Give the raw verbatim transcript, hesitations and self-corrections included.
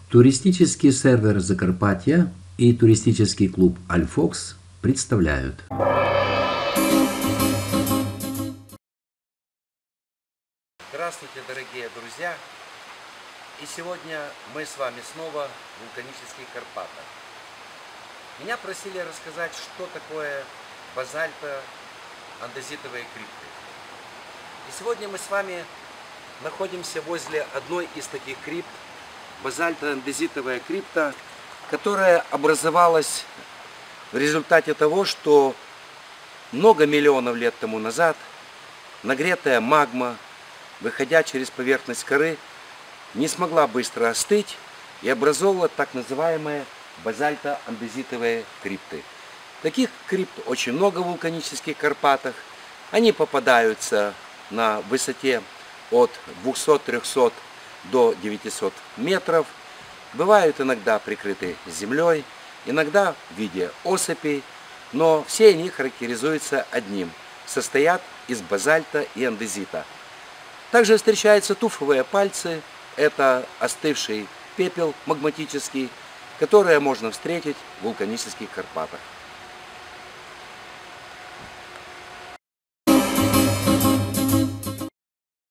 Туристический сервер Закарпатья и туристический клуб Альфокс представляют. Здравствуйте, дорогие друзья! И сегодня мы с вами снова в вулканических Карпатах. Меня просили рассказать, что такое базальто-андезитовые крипты. И сегодня мы с вами находимся возле одной из таких крипт, базальто-андезитовая крипта, которая образовалась в результате того, что много миллионов лет тому назад нагретая магма, выходя через поверхность коры, не смогла быстро остыть и образовала так называемые базальто-андезитовые крипты. Таких крипт очень много в вулканических Карпатах. Они попадаются на высоте от двухсот-трёхсот до девятисот метров. Бывают иногда прикрыты землей, иногда в виде осыпей, но все они характеризуются одним – состоят из базальта и андезита. Также встречаются туфовые пальцы, это остывший пепел магматический, который можно встретить в вулканических Карпатах.